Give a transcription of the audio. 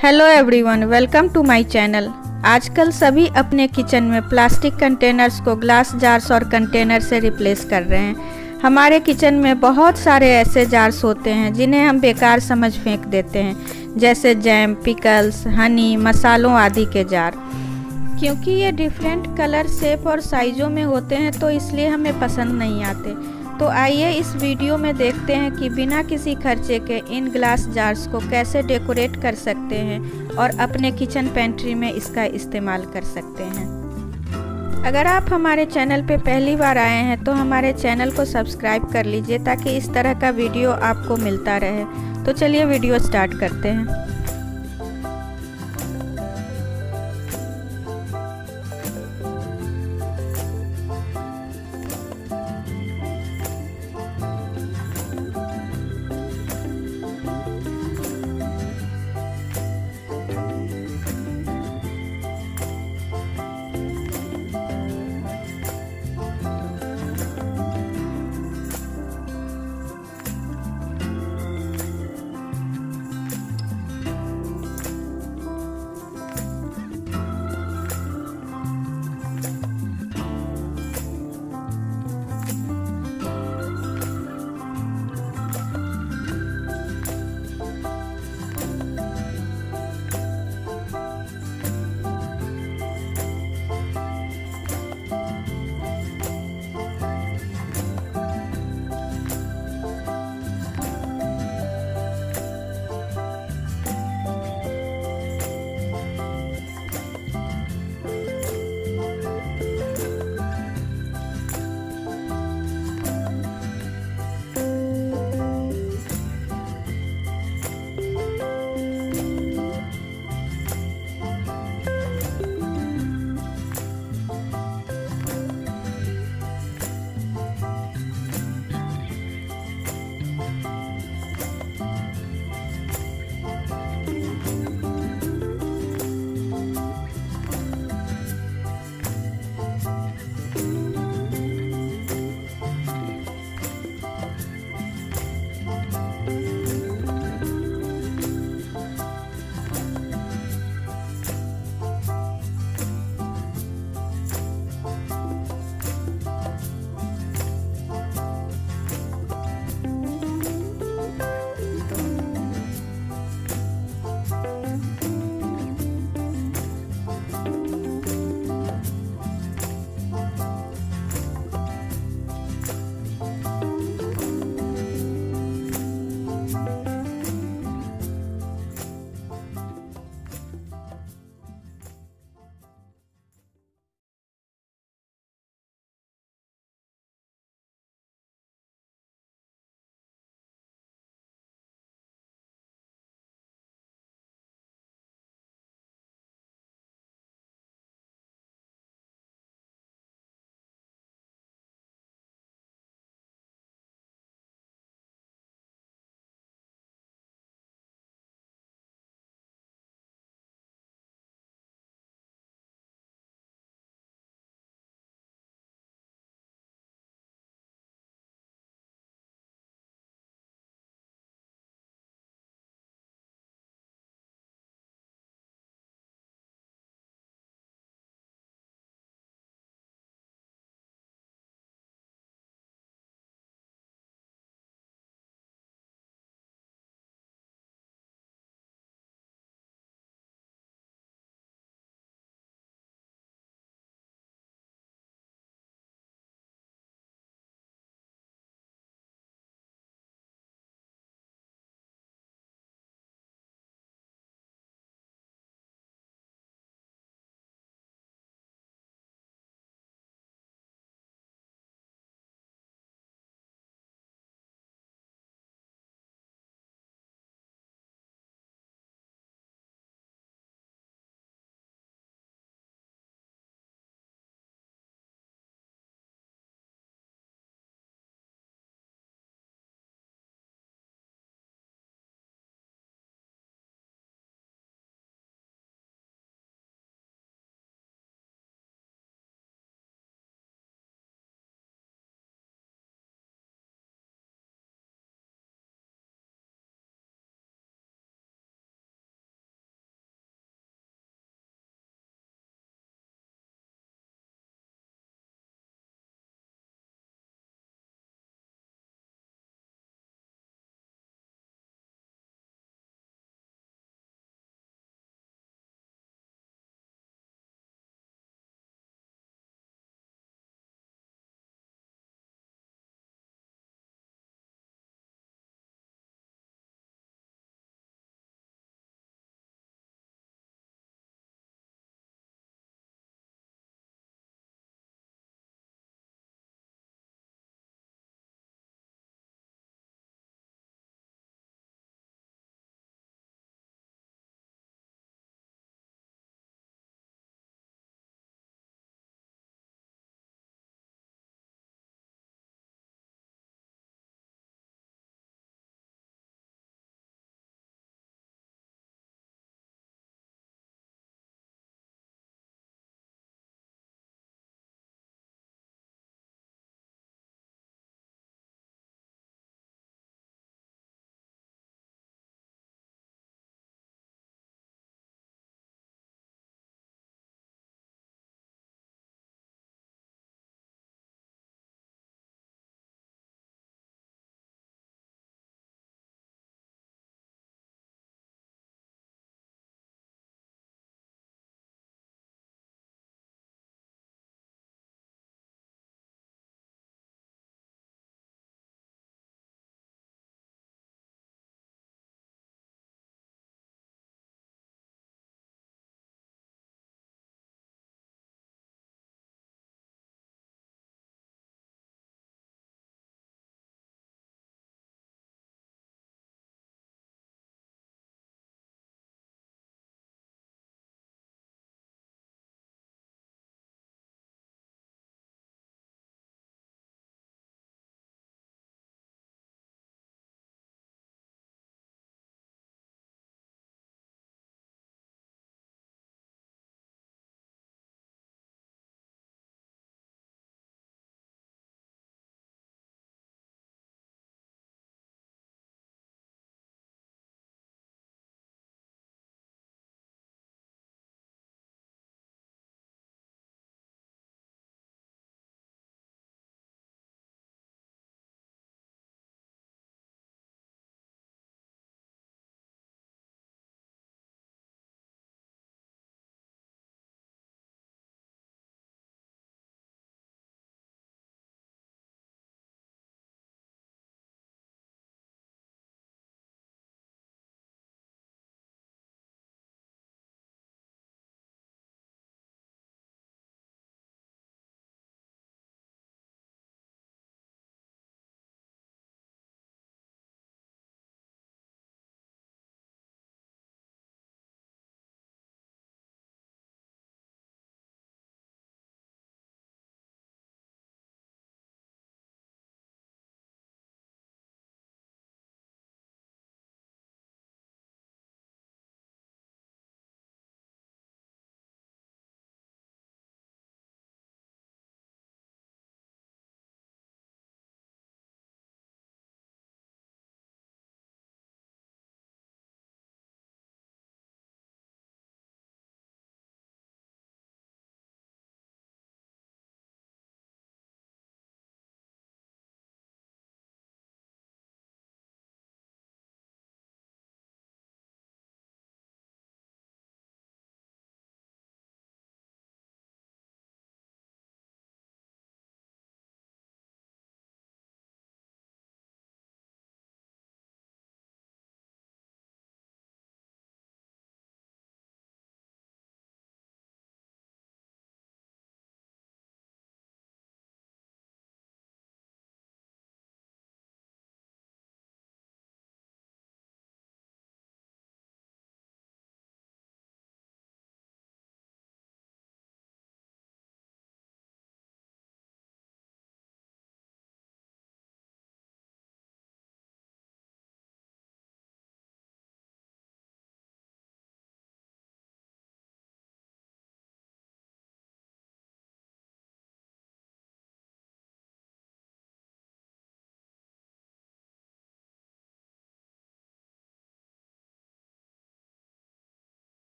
Hello everyone, welcome to my channel. आजकल सभी अपने किचन में प्लास्टिक कंटेनर्स को ग्लास जार्स और कंटेनर से रिप्लेस कर रहे हैं। हमारे किचन में बहुत सारे ऐसे जार्स होते हैं जिन्हें हम बेकार समझ फेंक देते हैं, जैसे जैम, पिकल्स, हनी, मसालों आदि के जार। क्योंकि ये डिफरेंट कलर, शेप और साइज़ों में होते हैं तो इसलिए हमें पसंद नहीं आते। तो आइए इस वीडियो में देखते हैं कि बिना किसी खर्चे के इन ग्लास जार्स को कैसे डेकोरेट कर सकते हैं और अपने किचन पेंट्री में इसका इस्तेमाल कर सकते हैं। अगर आप हमारे चैनल पे पहली बार आए हैं तो हमारे चैनल को सब्सक्राइब कर लीजिए ताकि इस तरह का वीडियो आपको मिलता रहे। तो चलिए वीडियो स्टार्ट करते हैं।